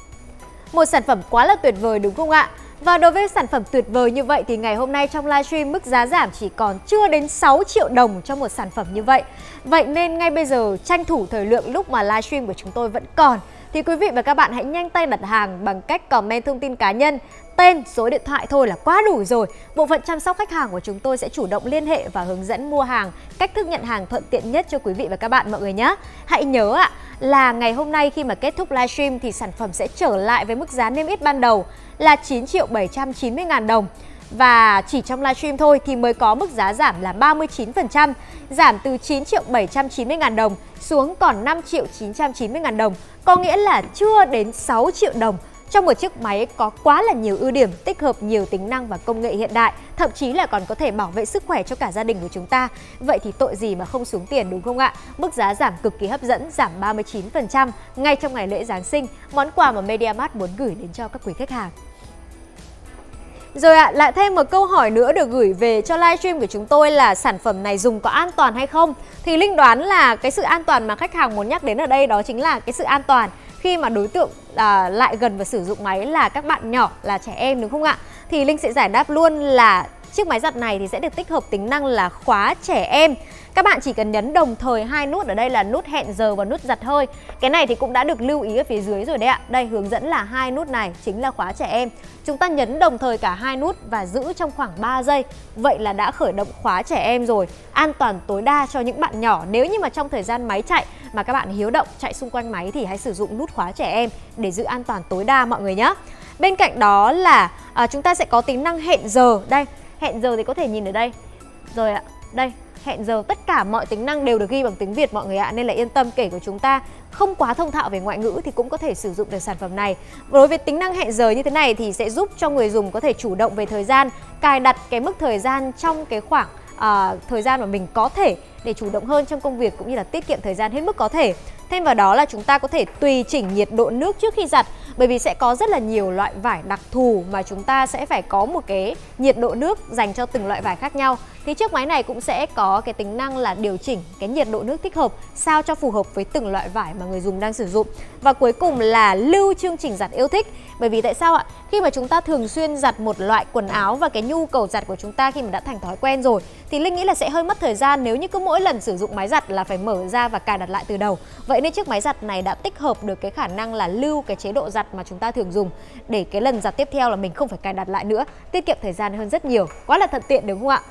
Một sản phẩm quá là tuyệt vời đúng không ạ? Và đối với sản phẩm tuyệt vời như vậy thì ngày hôm nay trong livestream mức giá giảm chỉ còn chưa đến sáu triệu đồng cho một sản phẩm như vậy. Vậy nên ngay bây giờ tranh thủ thời lượng lúc mà livestream của chúng tôi vẫn còn, thì quý vị và các bạn hãy nhanh tay đặt hàng bằng cách comment thông tin cá nhân, tên, số điện thoại thôi là quá đủ rồi. Bộ phận chăm sóc khách hàng của chúng tôi sẽ chủ động liên hệ và hướng dẫn mua hàng, cách thức nhận hàng thuận tiện nhất cho quý vị và các bạn mọi người nhé. Hãy nhớ ạ, là ngày hôm nay khi mà kết thúc livestream thì sản phẩm sẽ trở lại với mức giá niêm yết ban đầu là chín triệu bảy trăm chín mươi ngàn đồng. Và chỉ trong livestream thôi thì mới có mức giá giảm là ba mươi chín phần trăm, giảm từ chín triệu bảy trăm chín mươi ngàn đồng xuống còn năm triệu chín trăm chín mươi ngàn đồng. Có nghĩa là chưa đến sáu triệu đồng trong một chiếc máy có quá là nhiều ưu điểm, tích hợp nhiều tính năng và công nghệ hiện đại, thậm chí là còn có thể bảo vệ sức khỏe cho cả gia đình của chúng ta. Vậy thì tội gì mà không xuống tiền đúng không ạ? Mức giá giảm cực kỳ hấp dẫn, giảm ba mươi chín phần trăm ngay trong ngày lễ Giáng sinh, món quà mà MediaMarkt muốn gửi đến cho các quý khách hàng. Rồi ạ, à, lại thêm một câu hỏi nữa được gửi về cho livestream của chúng tôi là sản phẩm này dùng có an toàn hay không? Thì Linh đoán là cái sự an toàn mà khách hàng muốn nhắc đến ở đây đó chính là cái sự an toàn khi mà đối tượng à, lại gần và sử dụng máy là các bạn nhỏ, là trẻ em đúng không ạ? Thì Linh sẽ giải đáp luôn là chiếc máy giặt này thì sẽ được tích hợp tính năng là khóa trẻ em. Các bạn chỉ cần nhấn đồng thời hai nút ở đây là nút hẹn giờ và nút giặt hơi. Cái này thì cũng đã được lưu ý ở phía dưới rồi đấy ạ. Đây, hướng dẫn là hai nút này chính là khóa trẻ em. Chúng ta nhấn đồng thời cả hai nút và giữ trong khoảng ba giây. Vậy là đã khởi động khóa trẻ em rồi. An toàn tối đa cho những bạn nhỏ. Nếu như mà trong thời gian máy chạy mà các bạn hiếu động chạy xung quanh máy thì hãy sử dụng nút khóa trẻ em để giữ an toàn tối đa mọi người nhé. Bên cạnh đó là à, chúng ta sẽ có tính năng hẹn giờ. Đây, hẹn giờ thì có thể nhìn ở đây. Rồi ạ, đây, hẹn giờ, tất cả mọi tính năng đều được ghi bằng tiếng Việt mọi người ạ. Nên là yên tâm, kể của chúng ta không quá thông thạo về ngoại ngữ thì cũng có thể sử dụng được sản phẩm này. Đối với tính năng hẹn giờ như thế này thì sẽ giúp cho người dùng có thể chủ động về thời gian, cài đặt cái mức thời gian trong cái khoảng à, thời gian mà mình có thể để chủ động hơn trong công việc cũng như là tiết kiệm thời gian hết mức có thể. Thêm vào đó là chúng ta có thể tùy chỉnh nhiệt độ nước trước khi giặt, bởi vì sẽ có rất là nhiều loại vải đặc thù mà chúng ta sẽ phải có một cái nhiệt độ nước dành cho từng loại vải khác nhau. Thì chiếc máy này cũng sẽ có cái tính năng là điều chỉnh cái nhiệt độ nước thích hợp sao cho phù hợp với từng loại vải mà người dùng đang sử dụng. Và cuối cùng là lưu chương trình giặt yêu thích. Bởi vì tại sao ạ? Khi mà chúng ta thường xuyên giặt một loại quần áo và cái nhu cầu giặt của chúng ta khi mà đã thành thói quen rồi thì Linh nghĩ là sẽ hơi mất thời gian nếu như cứ mỗi lần sử dụng máy giặt là phải mở ra và cài đặt lại từ đầu. Vậy nên chiếc máy giặt này đã tích hợp được cái khả năng là lưu cái chế độ giặt mà chúng ta thường dùng để cái lần giặt tiếp theo là mình không phải cài đặt lại nữa, tiết kiệm thời gian hơn rất nhiều. Quá là thuận tiện đúng không ạ?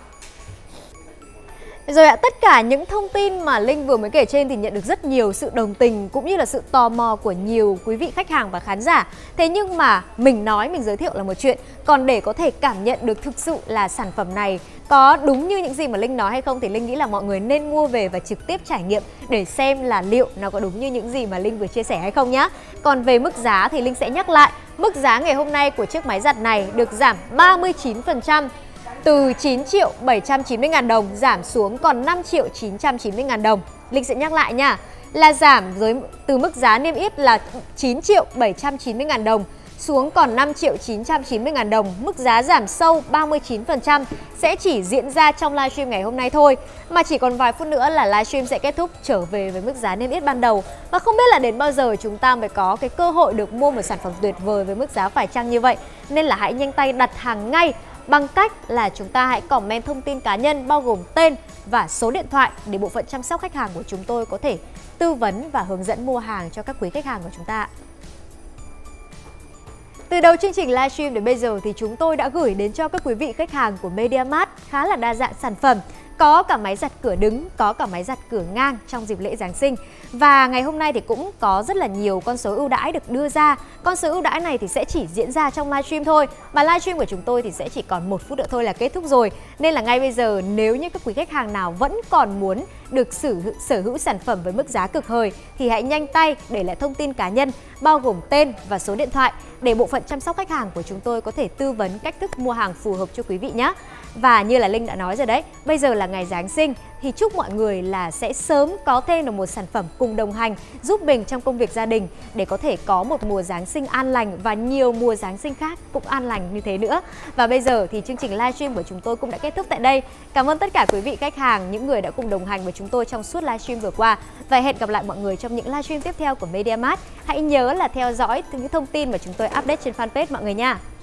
Rồi ạ, tất cả những thông tin mà Linh vừa mới kể trên thì nhận được rất nhiều sự đồng tình cũng như là sự tò mò của nhiều quý vị khách hàng và khán giả. Thế nhưng mà mình nói, mình giới thiệu là một chuyện, còn để có thể cảm nhận được thực sự là sản phẩm này có đúng như những gì mà Linh nói hay không thì Linh nghĩ là mọi người nên mua về và trực tiếp trải nghiệm để xem là liệu nó có đúng như những gì mà Linh vừa chia sẻ hay không nhá. Còn về mức giá thì Linh sẽ nhắc lại, mức giá ngày hôm nay của chiếc máy giặt này được giảm ba mươi chín phần trăm. Từ chín triệu bảy trăm chín mươi ngàn đồng giảm xuống còn năm triệu chín trăm chín mươi ngàn đồng. Linh sẽ nhắc lại nha, là giảm dưới, từ mức giá niêm yết là chín triệu bảy trăm chín mươi ngàn đồng xuống còn năm triệu chín trăm chín mươi ngàn đồng. Mức giá giảm sâu ba mươi chín phần trăm sẽ chỉ diễn ra trong livestream ngày hôm nay thôi. Mà chỉ còn vài phút nữa là livestream sẽ kết thúc, trở về với mức giá niêm yết ban đầu. Và không biết là đến bao giờ chúng ta mới có cái cơ hội được mua một sản phẩm tuyệt vời với mức giá phải chăng như vậy. Nên là hãy nhanh tay đặt hàng ngay bằng cách là chúng ta hãy comment thông tin cá nhân bao gồm tên và số điện thoại để bộ phận chăm sóc khách hàng của chúng tôi có thể tư vấn và hướng dẫn mua hàng cho các quý khách hàng của chúng ta. Từ đầu chương trình livestream đến bây giờ thì chúng tôi đã gửi đến cho các quý vị khách hàng của MediaMart khá là đa dạng sản phẩm. Có cả máy giặt cửa đứng, có cả máy giặt cửa ngang trong dịp lễ Giáng sinh. Và ngày hôm nay thì cũng có rất là nhiều con số ưu đãi được đưa ra. Con số ưu đãi này thì sẽ chỉ diễn ra trong livestream thôi. Mà livestream của chúng tôi thì sẽ chỉ còn một phút nữa thôi là kết thúc rồi. Nên là ngay bây giờ nếu như các quý khách hàng nào vẫn còn muốn được sử, sở hữu sản phẩm với mức giá cực hời thì hãy nhanh tay để lại thông tin cá nhân bao gồm tên và số điện thoại để bộ phận chăm sóc khách hàng của chúng tôi có thể tư vấn cách thức mua hàng phù hợp cho quý vị nhé. Và như là Linh đã nói rồi đấy, bây giờ là ngày Giáng sinh thì chúc mọi người là sẽ sớm có thêm được một sản phẩm cùng đồng hành giúp mình trong công việc gia đình để có thể có một mùa Giáng sinh an lành và nhiều mùa Giáng sinh khác cũng an lành như thế nữa. Và bây giờ thì chương trình livestream của chúng tôi cũng đã kết thúc tại đây. Cảm ơn tất cả quý vị khách hàng, những người đã cùng đồng hành với chúng tôi trong suốt livestream vừa qua. Và hẹn gặp lại mọi người trong những livestream tiếp theo của MediaMart. Hãy nhớ là theo dõi những thông tin mà chúng tôi update trên fanpage mọi người nha.